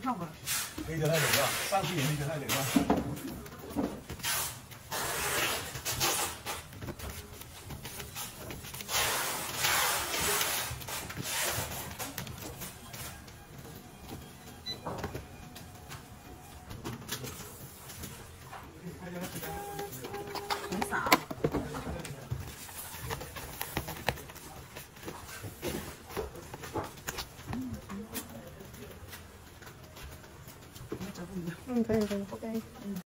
上吧。 黑的太冷了，上去也黑的太冷了。 很洒。 可以。